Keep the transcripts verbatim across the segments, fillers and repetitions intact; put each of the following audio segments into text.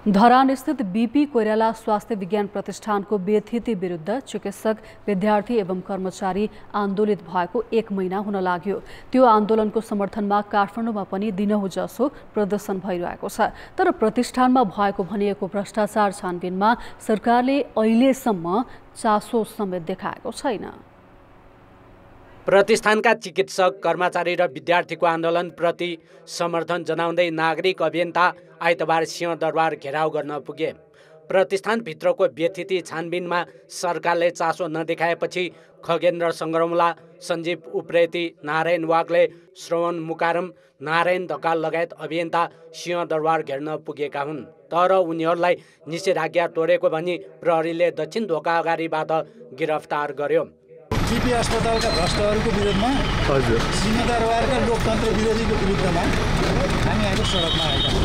धरान स्थित बीपी कोइराला स्वास्थ्य विज्ञान प्रतिष्ठानको बेथिति विरुद्ध चिकित्सक, विद्यार्थी एवं कर्मचारी आन्दोलित भएको एक महिना हुन लाग्यो। त्यो आन्दोलनको समर्थनमा काठमाडौँमा पनि दिनहुँ जसो प्रदर्शन भइरहेको छ। तर प्रतिष्ठानमा भएको भनिएको भ्रष्टाचार छानबिनमा सरकारले अहिलेसम्म चासो समेत देखाएको छैन। प्रतिष्ठानका चिकित्सक, कर्मचारी र विद्यार्थीको आन्दोलनप्रति समर्थन जनाउँदै नागरिक अभियन्ता आइतबार सिंहदरबार घेराउ गर्न पुगे। प्रतिष्ठानभित्रको व्यथिति छानबिनमा सरकारले चासो नदेखाएपछि खगेन्द्र सङ्ग्रौला, सञ्जीव उप्रेती, नारायण वाग्ले, श्रवण मुकारम, नारायण ढकाल लगायत अभियन्ता सिंहदरबार घेर्न पुगेका हुन्। तर उनीहरूलाई निषेधाज्ञा तोडेको भनी प्रहरीले दक्षिण ढोका अगाडिबाट गिरफ्तार गर्यो। बीपी अस्पतालका भ्रष्टहरूको विरोधमा, हजुर, सिंहदरबारका लोकतन्त्र विरोधीको विरुद्धमा हामी आज सडकमा आएका छौँ।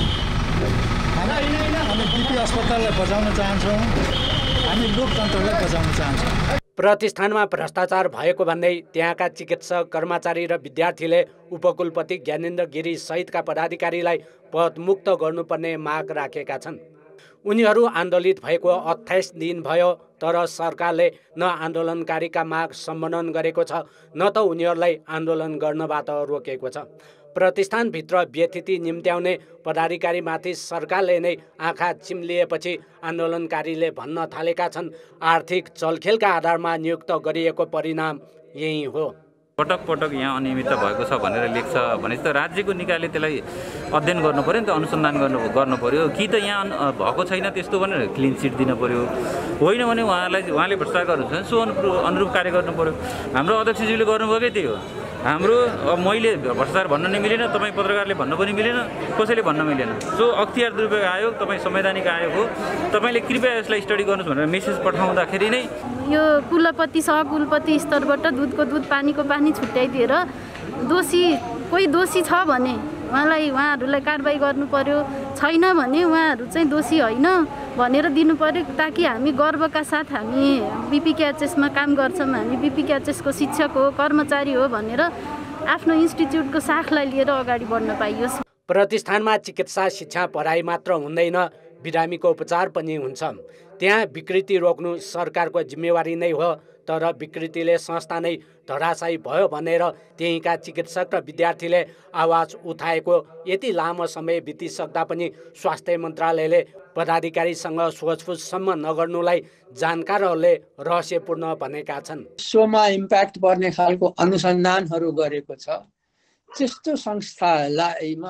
हामी बीपी अस्पताललाई बचाउन चाहन्छौँ, हामी लोकतन्त्रलाई बचाउन चाहन्छौँ। प्रतिष्ठानमा भ्रष्टाचार भएको भन्दै त्यहाँका चिकित्सक, कर्मचारी र विद्यार्थीले उपकुलपति ज्ञानेन्द्र गिरी सहितका पदाधिकारीलाई पदमुक्त गर्नुपर्ने माग राखेका छन्। उनीहरू आन्दोलित भएको अट्ठाइस दिन भयो, तर सरकारले न आन्दोलनकारीका माग सम्बोधन गरेको छ, न त उनीहरूलाई आन्दोलन गर्नबाट रोकेको छ। प्रतिष्ठानभित्र व्यथिति निम्त्याउने पदाधिकारीमाथि सरकारले नै आँखा चिम्लिएपछि आन्दोलनकारीले भन्न थालेका छन्, आर्थिक चलखेलका आधारमा नियुक्त गरिएको परिणाम यही हो। पटक पटक यहाँ अनियमितता भएको छ भनेर लेख्छ भने त राज्यको निकायले त्यसलाई अध्ययन गर्नु पर्यो नि त, अनुसन्धान गर्नु गर्नु पर्यो कि त यहाँ भएको छैन त्यस्तो भनेर क्लिन चिट दिन पर्यो, होइन भने उहाँलाई उहाँले भ्रष्टाचार गर्नुहुन्छ सो अनुरूप अनुरूप कार्य गर्नु पर्यो। हाम्रो अध्यक्षज्यूले गर्नुभएकै त्यही हो। हाम्रो अब मैले भ्रष्टाचार भन्न नै मिलेन, तपाईँ पत्रकारले भन्न पनि मिलेन, कसैले भन्न मिलेन। सो अख्तियार दुरुपयोग आयोग, तपाईँ संवैधानिक आयोग हो, तपाईँले कृपया यसलाई स्टडी गर्नुहोस् भनेर मेसेज पठाउँदाखेरि नै यो कुलपति सहकुलपति स्तरबाट दुधको दुध पानीको पानी छुट्याइदिएर दोषी कोही दोषी छ भने उहाँलाई उहाँहरूलाई कारबाही गर्नु पर्यो, छैन भने उहाँहरू चाहिँ दोषी होइन भनेर दिनु पर्यो, ताकि हामी गर्वका साथ हामी बीपी क्याचेसमा काम गर्छौँ, हामी बीपी क्याचेसको शिक्षक हो, कर्मचारी हो भनेर आफ्नो इन्स्टिच्युटको साखलाई लिएर अगाडि बढ्न पाइयोस्। प्रतिष्ठानमा चिकित्सा शिक्षा पढाइ मात्र हुँदैन, बिरामीको उपचार पनि हुन्छ। त्यहाँ विकृति रोक्नु सरकारको जिम्मेवारी नै हो, तर विकृतिले संस्था नै धराशायी भयो भनेर त्यहीँका चिकित्सक र विद्यार्थीले आवाज उठाएको यति लामो समय बितिसक्दा पनि स्वास्थ्य मन्त्रालयले पदाधिकारीसँग सोचफुचसम्म नगर्नुलाई जानकारहरूले रहस्यपूर्ण भनेका छन्। सोमा इम्प्याक्ट पर्ने खालको अनुसन्धानहरू गरेको छ, त्यस्तो संस्थालाईमा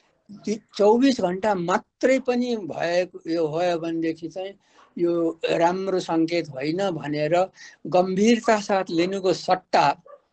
चौबिस घन्टा मात्रै पनि भएको यो भयो भनेदेखि चाहिँ यो राम्रो सङ्केत होइन भनेर गम्भीरता साथ लिनुको सट्टा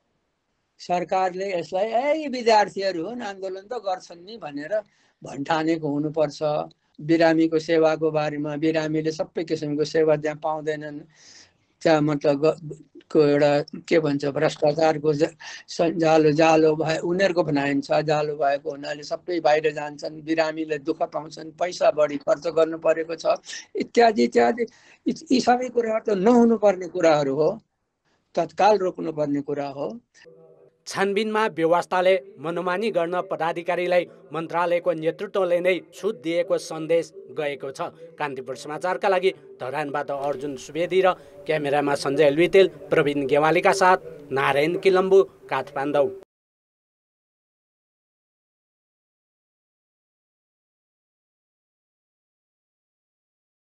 सरकारले यसलाई ए विद्यार्थीहरू हुन् आन्दोलन त गर्छन् नि भनेर भन्ठानेको हुनुपर्छ। बिरामीको सेवाको बारेमा बिरामीले सबै किसिमको सेवा त्यहाँ पाउँदैनन्, त्यहाँ मतलब को एउटा के भन्छ भ्रष्टाचारको जालो जालो भए उनीहरूको भनाइन्छ, जालो भएको हुनाले सबै बाहिर जान्छन्, बिरामीले दुःख पाउँछन्, पैसा बढी खर्च गर्नु परेको छ इत्यादि इत्यादि। यी सबै कुराहरू त नहुनुपर्ने कुराहरू हो, तत्काल रोक्नुपर्ने कुरा हो। छानबिनमा व्यवस्थाले मनोमानी गर्न पदाधिकारीलाई मन्त्रालयको नेतृत्वले नै छुट दिएको सन्देश गएको छ। कान्तिपुर समाचारका लागि धरानबाट अर्जुन सुवेदी र क्यामेरामा सञ्जय लुइतेल, प्रवीण गेवालीका साथ नारायण किलम्बु, काठमाडौँ।